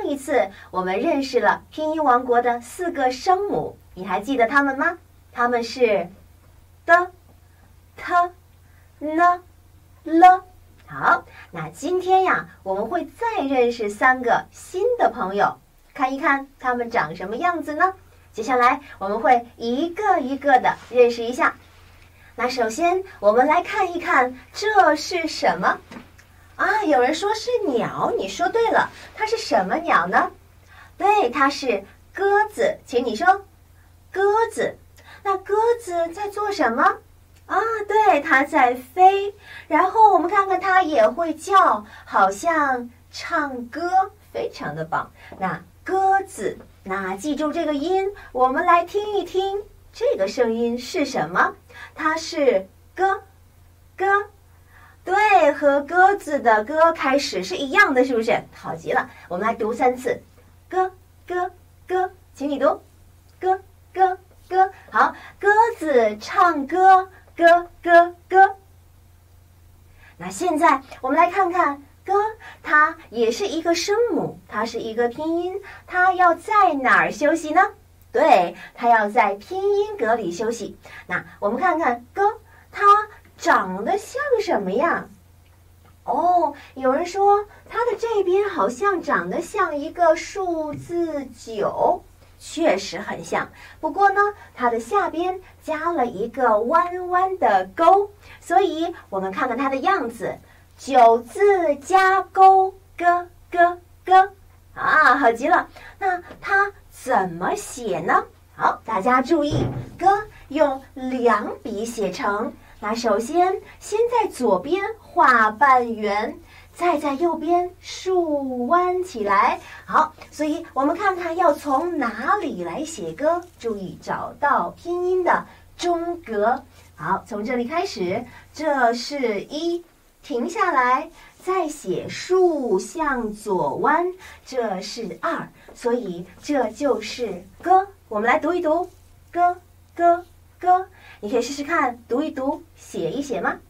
上一次我们认识了拼音王国的4个声母，你还记得它们吗？它们是的、t、n、l。好，那今天呀，我们会再认识3个新的朋友，看一看他们长什么样子呢？接下来我们会一个一个的认识一下。那首先我们来看一看这是什么啊？有人说是鸟，你说对了，它是什么鸟呢？对，它是鸽子，请你说鸽子。那鸽子在做什么？啊，对，它在飞。然后我们看看它也会叫，好像唱歌，非常的棒。那鸽子，那记住这个音，我们来听一听这个声音是什么？它是咯咯。对，和鸽子的歌开始是一样的，是不是？好极了，我们来读3次，咯咯咯，请你读，咯咯咯。好，鸽子唱歌，咯咯咯。那现在我们来看看咯，它也是一个声母，它是一个拼音，它要在哪儿休息呢？对，它要在拼音格里休息。那我们看看咯，它长得像什么呀？哦，有人说它的这边好像长得像一个数字9，确实很像。不过呢，它的下边加了一个弯弯的钩，所以我们看看它的样子，9字加钩，咯咯咯。啊，好极了。那它怎么写呢？好，大家注意，咯用2笔写成。那首先在左边画半圆，再在右边竖弯起来。好，所以我们看看要从哪里来写歌，注意找到拼音的中格。好，从这里开始，这是1，停下来，再写竖向左弯，这是2，所以这就是歌。我们来读一读，歌歌歌。你可以试试看，读一读，写一写吗？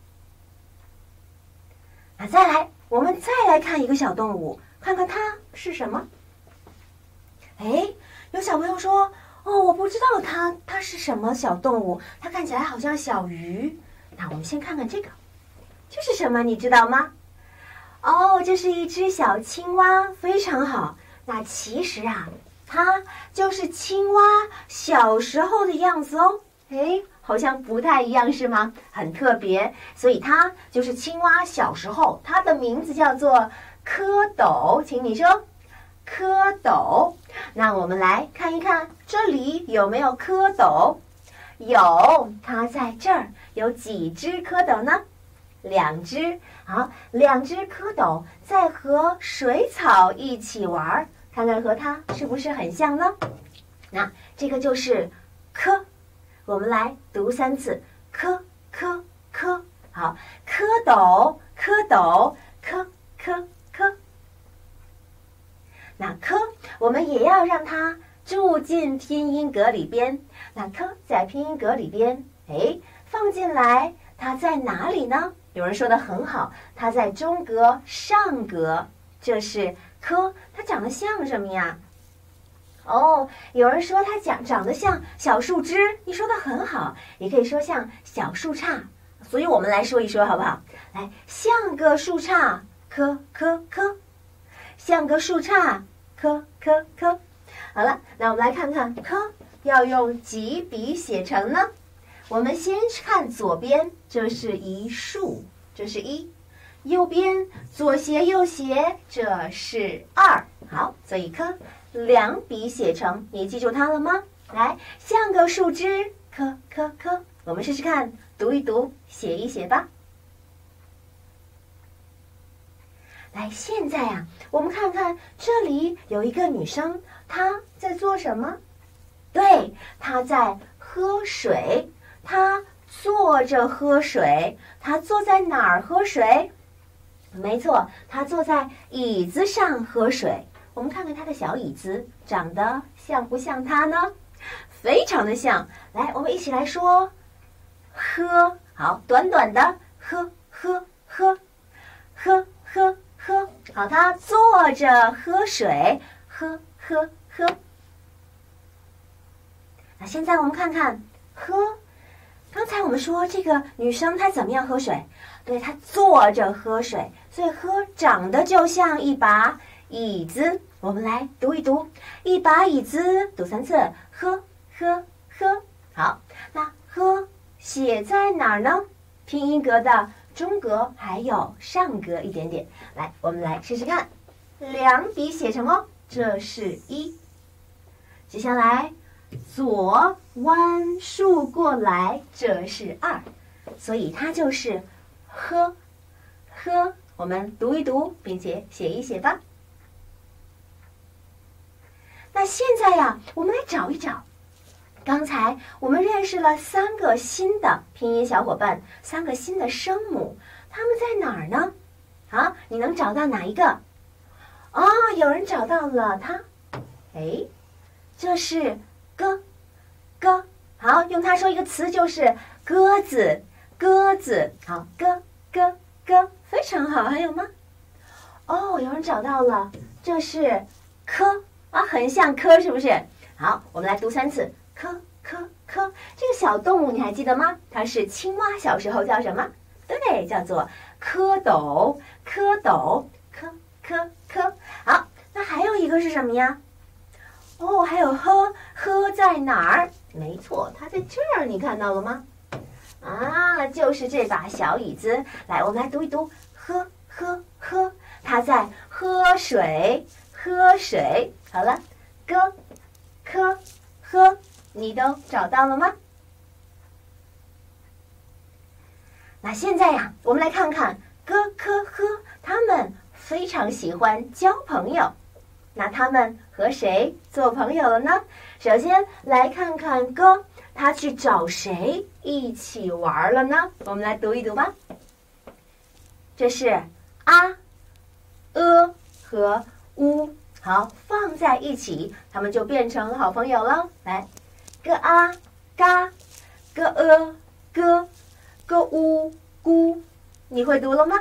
那再来，我们再来看一个小动物，看看它是什么。哎，有小朋友说，哦，我不知道它是什么小动物，它看起来好像小鱼。那我们先看看这个，这是什么？你知道吗？哦，这是一只小青蛙，非常好。那其实啊，它就是青蛙小时候的样子哦。哎，好像不太一样是吗？很特别，所以它就是青蛙小时候，它的名字叫做蝌蚪，请你说蝌蚪。那我们来看一看这里有没有蝌蚪？有，它在这儿。有几只蝌蚪呢？2只。好，2只蝌蚪在和水草一起玩，看看和它是不是很像呢？那这个就是蝌。我们来读3次，蝌蝌蝌。好，蝌蚪蝌蚪，蝌蝌蝌。那蝌我们也要让它住进拼音格里边。那蝌在拼音格里边，哎，放进来，它在哪里呢？有人说的很好，它在中格上格，这是蝌。它长得像什么呀？哦，有人说它长得像小树枝，你说的很好，也可以说像小树杈，所以我们来说一说好不好？来，像个树杈，蝌蝌蝌，像个树杈，蝌蝌蝌。好了，那我们来看看蝌要用几笔写成呢？我们先看左边，这是一竖，这是1；右边左斜右斜，这是2。好，所以蝌2笔写成，你记住它了吗？来，像个树枝，蝌蝌蝌。我们试试看，读一读，写一写吧。来，现在啊，我们看看这里有一个女生，她在做什么？对，她在喝水。她坐着喝水。她坐在哪儿喝水？没错，她坐在椅子上喝水。我们看看它的小椅子长得像不像它呢？非常的像。来，我们一起来说，喝。好，短短的喝喝喝喝喝喝。好，它坐着喝水， 喝喝喝。那现在我们看看喝，刚才我们说这个女生她怎么样喝水？对，她坐着喝水，所以喝长得就像一把椅子。我们来读一读，一把椅子，读3次，喝喝喝。好，那喝写在哪儿呢？拼音格的中格还有上格一点点。来，我们来试试看，2笔写成哦，这是1。接下来左弯竖过来，这是2，所以它就是喝喝。我们读一读，并且写一写吧。那现在呀，我们来找一找。刚才我们认识了3个新的拼音小伙伴，3个新的声母，它们在哪儿呢？好，你能找到哪一个？哦，有人找到了它。哎，这是鸽，鸽。好，用它说一个词就是鸽子，鸽子。好，鸽鸽鸽，非常好。还有吗？哦，有人找到了，这是科啊，很像科，是不是？好，我们来读3次。科科科，这个小动物你还记得吗？它是青蛙，小时候叫什么？对，叫做蝌蚪，蝌蚪，科科科。好，那还有一个是什么呀？哦，还有喝，喝在哪儿？没错，它在这儿，你看到了吗？啊，就是这把小椅子。来，我们来读一读，喝喝喝，它在喝水，喝水。好了，歌，科，喝。你都找到了吗？那现在呀，我们来看看歌、科、喝，他们非常喜欢交朋友。那他们和谁做朋友了呢？首先来看看歌，他去找谁一起玩了呢？我们来读一读吧。这是啊、和乌，好，放在一起，他们就变成好朋友了。来。个啊嘎，个哥，个乌咕，你会读了吗？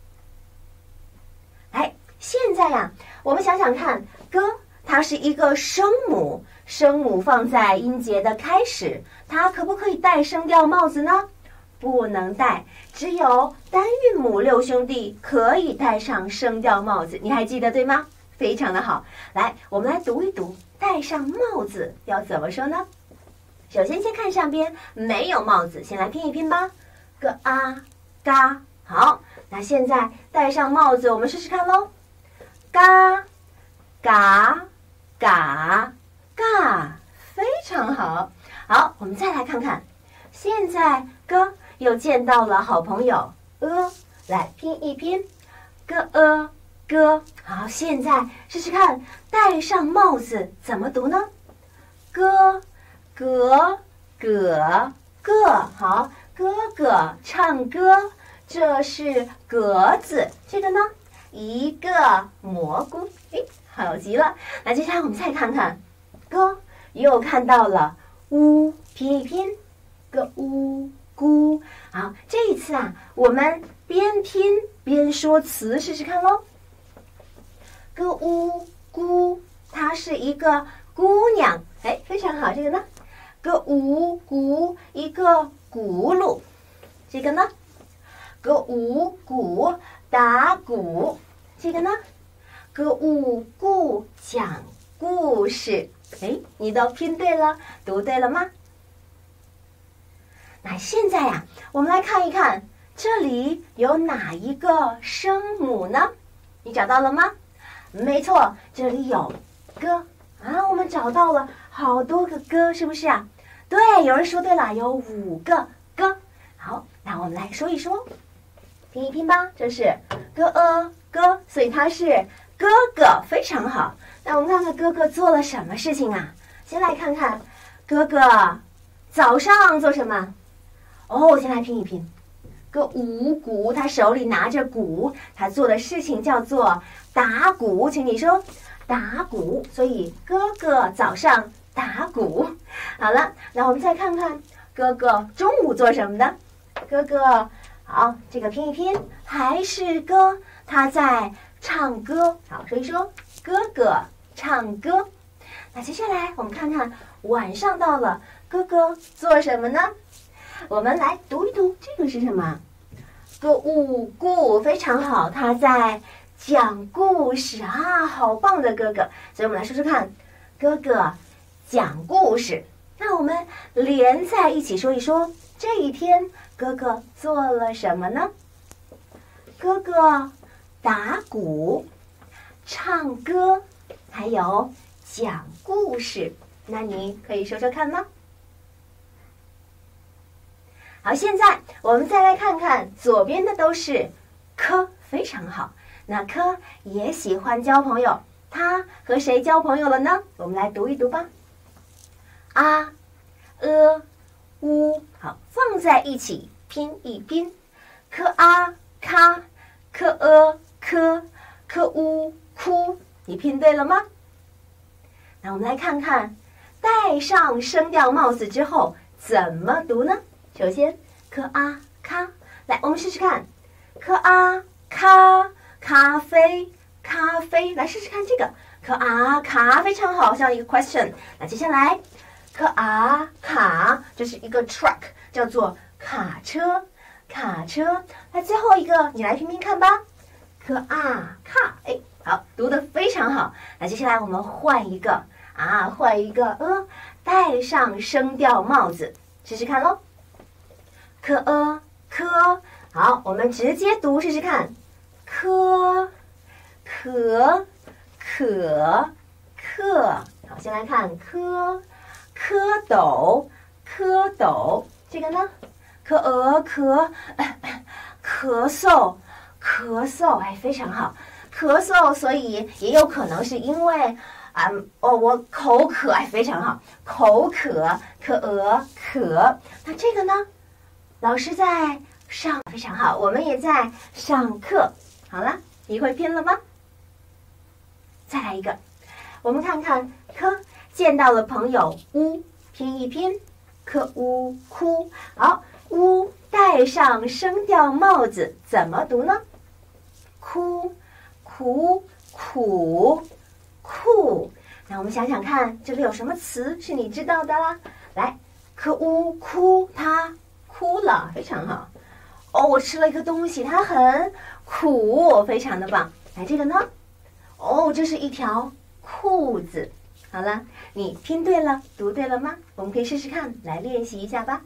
哎，现在呀，我们想想看，歌它是一个声母，声母放在音节的开始，它可不可以戴声调帽子呢？不能戴，只有单韵母6兄弟可以戴上声调帽子，你还记得对吗？非常的好，来，我们来读一读，戴上帽子要怎么说呢？首先，先看上边没有帽子，先来拼一拼吧。个啊嘎，好，那现在戴上帽子，我们试试看喽。嘎嘎嘎嘎，非常好。好，我们再来看看，现在个又见到了好朋友来拼一拼。个哥，好，现在试试看，戴上帽子怎么读呢？哥。个，好，哥哥唱歌，这是格子，这个呢，一个蘑菇，诶，好极了。那接下来我们再看看，哥又看到了乌，拼一拼，个乌咕。好，这一次啊，我们边拼边说词，试试看喽。个乌咕，她是一个姑娘，哎，非常好，这个呢？个五鼓，一个轱辘，这个呢？个五鼓打鼓，这个呢？个五故讲故事，哎，你都拼对了，读对了吗？那现在呀，我们来看一看，这里有哪一个声母呢？你找到了吗？没错，这里有个啊，我们找到了好多个歌，是不是啊？对，有人说对了，有5个歌。好，那我们来说一说，拼一拼吧。这是哥，所以它是哥哥，非常好。那我们看看哥哥做了什么事情啊？先来看看哥哥早上做什么？哦，先来拼一拼。个五鼓，他手里拿着鼓，他做的事情叫做打鼓，请你说打鼓。所以哥哥早上打鼓。好了，那我们再看看哥哥中午做什么的。哥哥，好，这个拼一拼，还是歌，他在唱歌。好，所以说哥哥唱歌。那接下来我们看看晚上到了，哥哥做什么呢？我们来读一读，这个是什么？歌舞故，非常好，他在讲故事啊，好棒的哥哥。所以我们来说说看，哥哥讲故事。那我们连在一起说一说，这一天哥哥做了什么呢？哥哥打鼓、唱歌，还有讲故事。那你可以说说看吗？好，现在我们再来看看左边的都是科，非常好。那科也喜欢交朋友，他和谁交朋友了呢？我们来读一读吧。啊、乌，好，放在一起拼一拼。科啊咔，科科，科乌哭，你拼对了吗？那我们来看看，戴上声调帽子之后怎么读呢？首先，科啊咖，来，我们试试看，科啊咖，咖啡，咖啡，来试试看这个，科啊咖，非常好，像一个 question。那接下来，科啊卡，这是一个 truck， 叫做卡车，卡车。那最后一个，你来拼拼看吧，科啊卡，哎，好，读得非常好。那接下来我们换一个啊，换一个戴上声调帽子，试试看喽。科，好，我们直接读试试看，科，可，好，先来看蝌蚪，这个呢，咳嗽，哎，非常好，咳嗽，所以也有可能是因为我口渴，哎，非常好，口渴，渴，那这个呢？老师在上，非常好，我们也在上课。好了，你会拼了吗？再来一个，我们看看科见到了朋友乌，拼一拼，科乌哭。好，乌戴上声调帽子，怎么读呢？哭，苦，酷。那我们想想看，这里有什么词是你知道的啦？来，科乌哭，他哭了，非常好。哦，我吃了一个东西，它很苦，非常的棒。来，这个呢？哦，这是一条裤子。好了，你拼对了，读对了吗？我们可以试试看，来练习一下吧。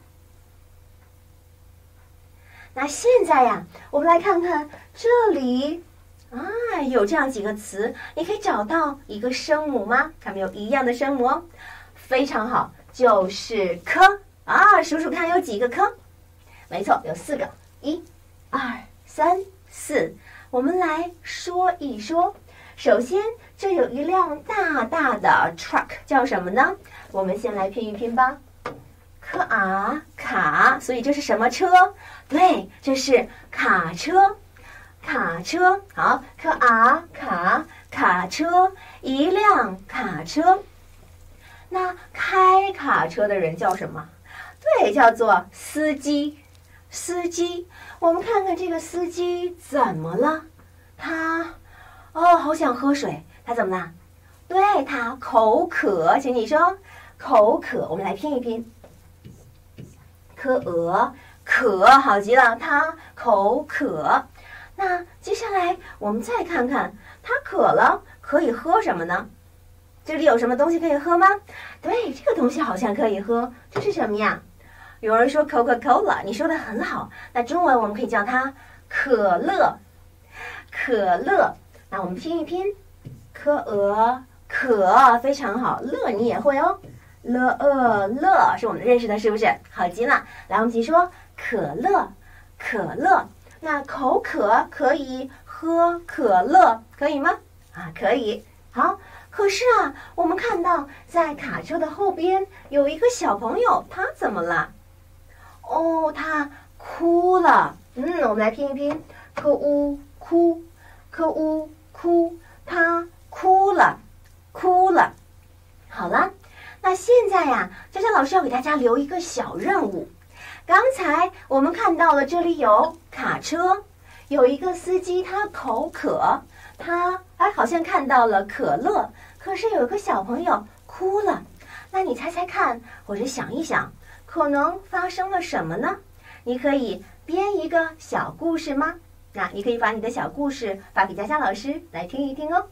那现在呀，我们来看看这里啊，有这样几个词，你可以找到一个声母吗？看没有一样的声母哦，非常好，就是科啊，数数看有几个科？没错，有4个，1、2、3、4。我们来说一说。首先，这有一辆大大的 truck， 叫什么呢？我们先来拼一拼吧。科啊卡，所以这是什么车？对，这是卡车。卡车，好，科啊卡车，一辆卡车。那开卡车的人叫什么？对，叫做司机。司机，我们看看这个司机怎么了？他好想喝水，他怎么了？对，他口渴，请你说口渴。我们来拼一拼，渴，好极了，他口渴。那接下来我们再看看，他渴了可以喝什么呢？这里有什么东西可以喝吗？对，这个东西好像可以喝，这是什么呀？有人说 Coca-Cola， 你说的很好。那中文我们可以叫它可乐。那我们拼一拼，可，非常好。乐你也会哦，乐是我们认识的，是不是？好极了。来，我们一起说可乐。那口渴可以喝可乐，可以吗？啊，可以。好，可是啊，我们看到在卡车的后边有一个小朋友，他怎么了？哦，他哭了。我们来拼一拼，科乌哭，他哭了。好了，那现在呀，佳佳老师要给大家留一个小任务。刚才我们看到了这里有卡车，有一个司机他口渴，他好像看到了可乐， 可是有个小朋友哭了，那你猜猜看，或者想一想，可能发生了什么呢？你可以编一个小故事吗？那你可以把你的小故事发给佳佳老师来听一听哦。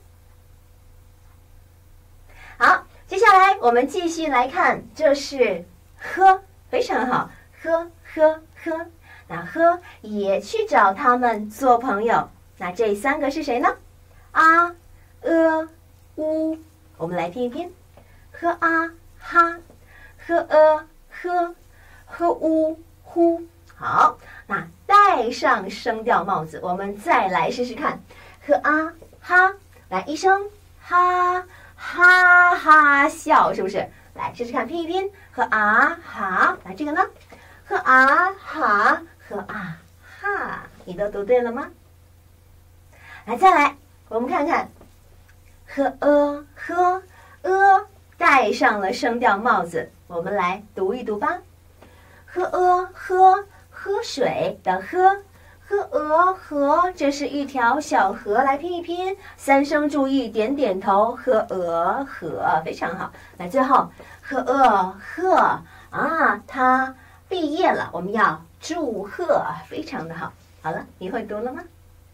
好，接下来我们继续来看，这是呵，非常好，呵呵呵。那呵也去找他们做朋友。那这3个是谁呢？啊、乌。我们来拼一拼，呵啊哈，呵呵，呵呜呼。好，那戴上声调帽子，我们再来试试看，呵啊哈，来一声哈哈哈笑，是不是？来试试看，拼一拼，呵啊哈，来这个呢，呵啊哈，呵啊哈，你都读对了吗？来，再来，我们看看，呵，戴上了声调帽子，我们来读一读吧。喝水的喝，这是一条小河，来拼一拼，3声注意，点点头，河，非常好。来，最后贺啊，他毕业了，我们要祝贺，非常的好。好了，你会读了吗？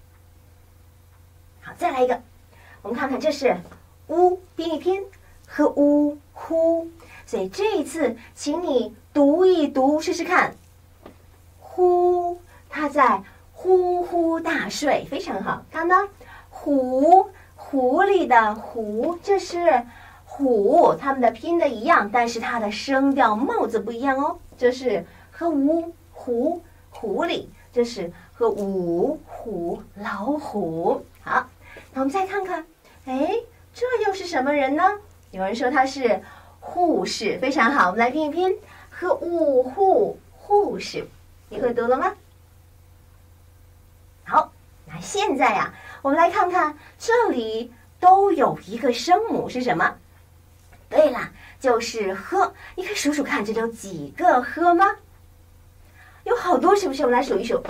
好，再来一个，我们看看这是乌，拼一拼，呵呜呼。所以这一次，请你读一读试试看。呼，他在呼呼大睡，非常好。看到狐狸的狐，这是虎，它们的拼的一样，但是它的声调帽子不一样哦。这是呵呜狐狸，这是呵呜虎老虎。好，那我们再看看，哎，这又是什么人呢？有人说他是护士，非常好，我们来拼一拼，呵呜护士，你会读了吗？好，那现在呀，我们来看看这里都有一个声母是什么？对啦，就是呵。你可以数数看，这里有几个呵吗？有好多，是不是？我们来数一数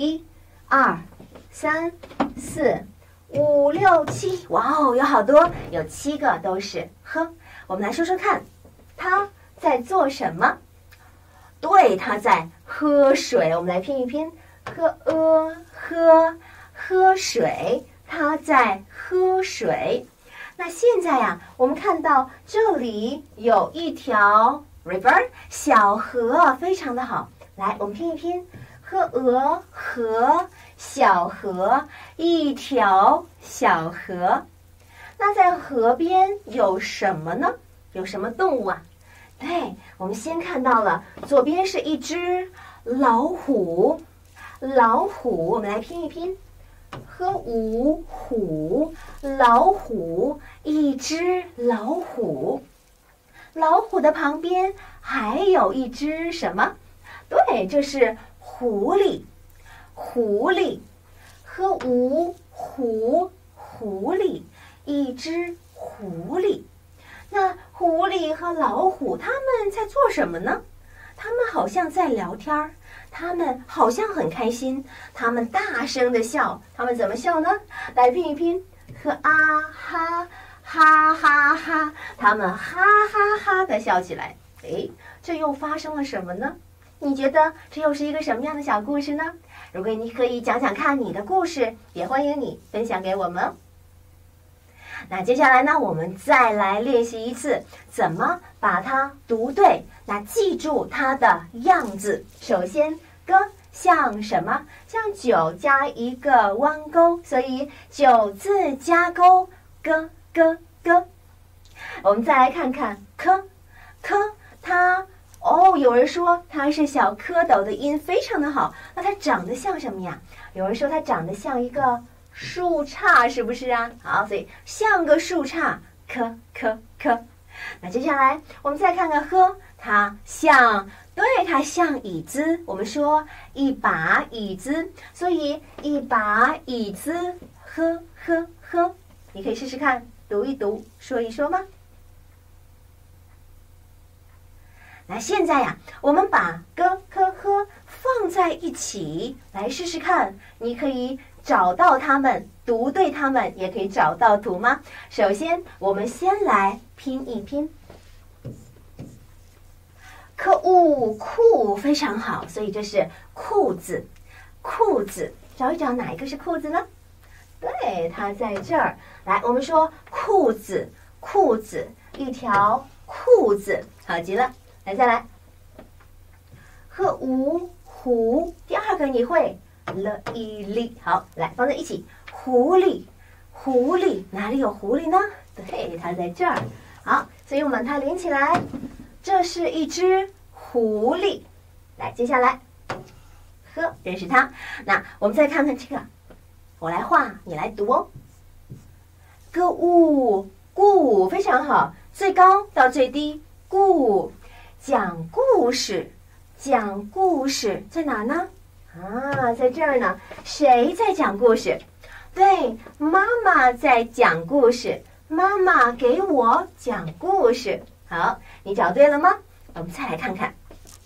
，1、2、3、4、5、6、7，哇哦，有好多，有7个都是呵。我们来说说看，他在做什么？对，他在喝水。我们来拼一拼，喝水，他在喝水。那现在呀，我们看到这里有一条 river 小河，非常的好。来，我们拼一拼，河小河，一条小河。那在河边有什么呢？有什么动物啊？对，我们先看到了左边是一只老虎，我们来拼一拼，呵呜虎，老虎，一只老虎。老虎的旁边还有一只什么？对，这是狐狸，呵呜狐狸，一只狐狸。那狐狸和老虎他们在做什么呢？他们好像在聊天儿，他们好像很开心，他们大声的笑。他们怎么笑呢？来拼一拼，呵啊哈，哈哈哈，他们哈哈哈的笑起来。哎，这又发生了什么呢？你觉得这又是一个什么样的小故事呢？如果你可以讲讲看你的故事，也欢迎你分享给我们哦。那接下来呢，我们再来练习一次，怎么把它读对。那记住它的样子。首先，歌像什么？像9加一个弯钩，所以9字加钩，歌。我们再来看看科，它有人说它是小蝌蚪的音，非常的好。那它长得像什么呀？有人说它长得像一个树杈，是不是啊？好，所以像个树杈，科。那接下来我们再看看呵，它像椅子。我们说一把椅子，所以一把椅子，呵。你可以试试看，读一读，说一说吗？那现在呀，我们把歌科呵放在一起来试试看，你可以找到它们，读对它们，也可以找到图吗？首先，我们先来拼一拼。可恶，酷，非常好，所以这是裤子，裤子，找一找哪一个是裤子呢？对，它在这儿。来，我们说裤子，裤子，一条裤子，好极了。来，再来。和无狐，第二个你会了一粒，好，来放在一起。狐狸，狐狸，哪里有狐狸呢？对，它在这儿。好，所以我们把它连起来，这是一只狐狸。来，接下来，呵，认识它。那我们再看看这个，我来画，你来读哦。歌舞，故，非常好，最高到最低，故，讲故事，讲故事在哪呢？啊，在这儿呢。谁在讲故事？对，妈妈在讲故事。妈妈给我讲故事。好，你找对了吗？我们再来看看。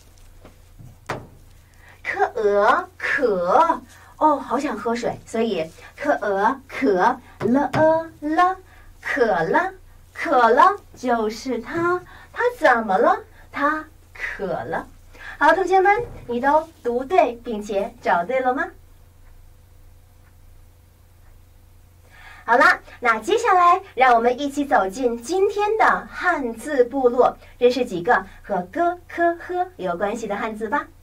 可鹅，渴，哦，好想喝水，所以可鹅渴了了，渴了，渴了，就是它，它怎么了？它渴了。好，同学们，你都读对并且找对了吗？好啦，那接下来让我们一起走进今天的汉字部落，认识几个和歌、科、呵有关系的汉字吧。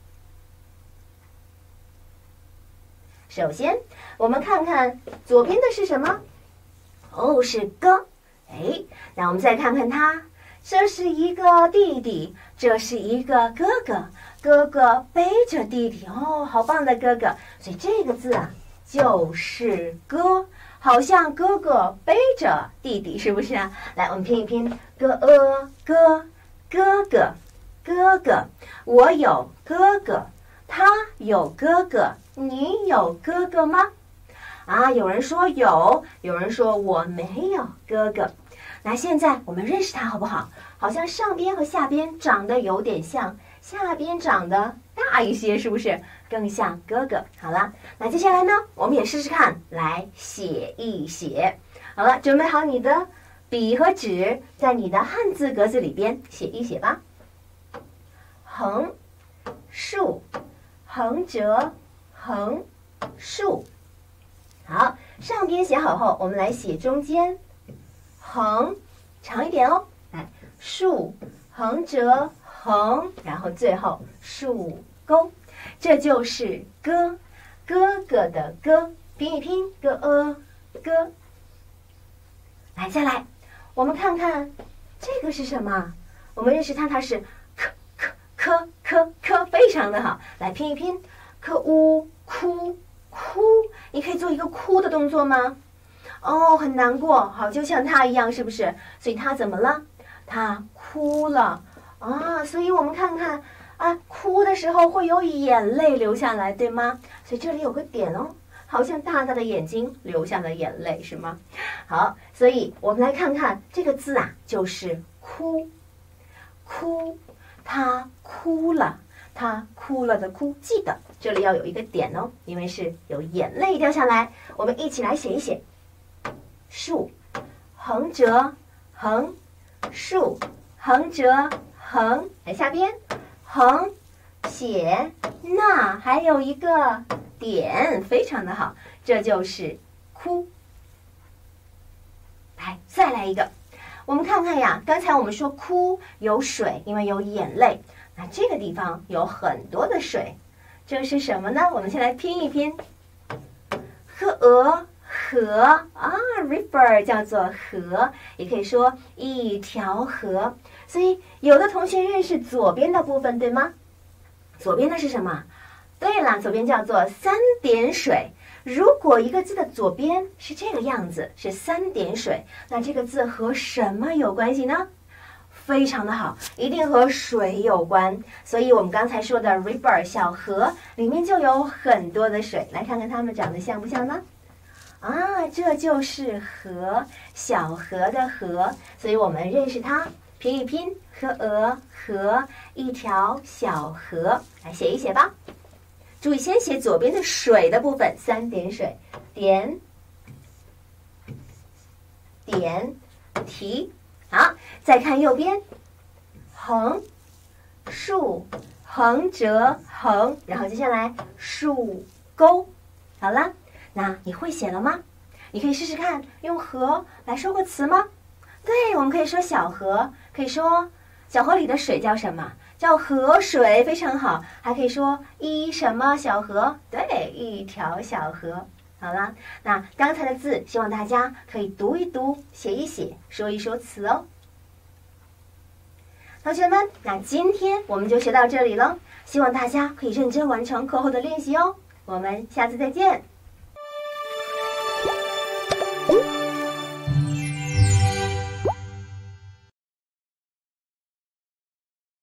首先，我们看看左边的是什么？哦，是歌。哎，那我们再看看它，这是一个弟弟，这是一个哥哥，哥哥背着弟弟。哦，好棒的哥哥！所以这个字啊，就是歌。好像哥哥背着弟弟，是不是啊？来，我们拼一拼，哥哥哥哥，我有哥哥，他有哥哥，你有哥哥吗？啊，有人说有，有人说我没有哥哥。那现在我们认识他好不好？好像上边和下边长得有点像，下边长得大一些，是不是更像哥哥？好了，那接下来呢，我们也试试看，来写一写。好了，准备好你的笔和纸，在你的汉字格子里边写一写吧。横、竖、横折、横、竖。好，上边写好后，我们来写中间。横，长一点哦。来，竖，横折，横，然后最后竖钩，这就是哥，哥哥的哥，拼一拼，哥哥。来，再来，我们看看这个是什么？我们认识它，它是科，非常的好。来拼一拼，可呜哭，你可以做一个哭的动作吗？哦，很难过，好，就像他一样，是不是？所以他怎么了？他哭了啊！所以我们看看啊，哭的时候会有眼泪流下来，对吗？所以这里有个点哦，好像大大的眼睛流下了眼泪，是吗？好，所以我们来看看这个字啊，就是哭，他哭了，他哭了的哭，记得这里要有一个点哦，因为是有眼泪掉下来。我们一起来写一写。竖，横折，横，竖，横折，横，来下边，横，写，那还有一个点，非常的好，这就是哭。来，再来一个，我们看看呀，刚才我们说哭有水，因为有眼泪，那这个地方有很多的水，这是什么呢？我们先来拼一拼，河啊 ，river 叫做河，也可以说一条河。所以有的同学认识左边的部分，对吗？左边的是什么？对了，左边叫做三点水。如果一个字的左边是这个样子，是三点水，那这个字和什么有关系呢？非常的好，一定和水有关。所以我们刚才说的 river 小河里面就有很多的水，来看看它们长得像不像呢？啊，这就是河，小河的河，所以我们认识它，拼一拼，河，一条小河，来写一写吧。 注意，先写左边的水的部分，3点水，点点提。好，再看右边，横竖横折横，然后接下来竖钩。好了，那你会写了吗？你可以试试看，用河来说个词吗？对，我们可以说小河，可以说小河里的水叫什么？叫河水，非常好。还可以说一什么小河？对，一条小河。好了，那刚才的字，希望大家可以读一读，写一写，说一说词哦。同学们，那今天我们就学到这里了，希望大家可以认真完成课后的练习哦。我们下次再见。